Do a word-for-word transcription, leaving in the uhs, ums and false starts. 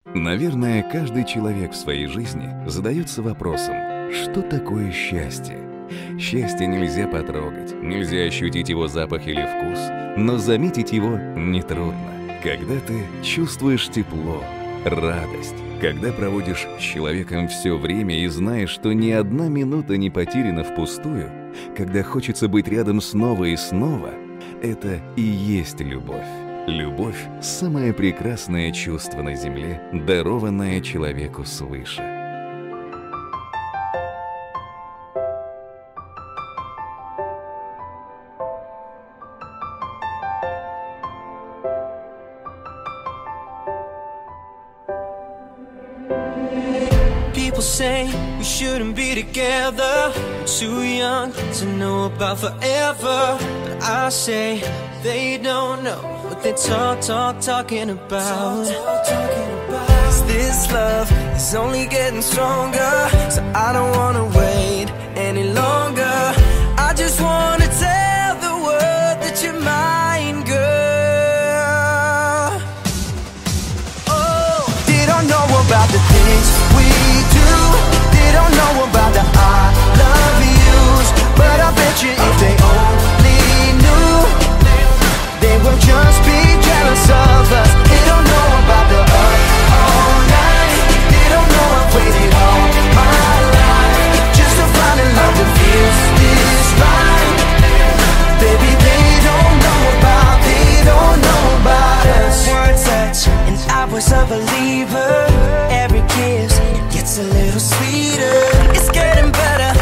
Наверное, каждый человек в своей жизни задается вопросом, что такое счастье? Счастье нельзя потрогать, нельзя ощутить его запах или вкус, но заметить его нетрудно. Когда ты чувствуешь тепло, радость, когда проводишь с человеком все время и знаешь, что ни одна минута не потеряна впустую, когда хочется быть рядом снова и снова, это и есть любовь. Любовь – самое прекрасное чувство на земле, дарованное человеку свыше. People say we shouldn't be together, we're too young to know about forever. But I say they don't know what they talk, talk, talking about. Cause this love is only getting stronger, so I don't wanna wait any longer. I just wanna tell the world that you're mine, girl. Oh, they don't know about the things we do, they don't know about the I love yous, but I bet you if they only knew, they will just be jealous of us. They don't know about the up all night, they don't know I've waited all my life just to find a love that feels this right. Baby, they don't know about, they don't know about us. One touch and I was a believer, every kiss gets a little sweeter. It's getting better,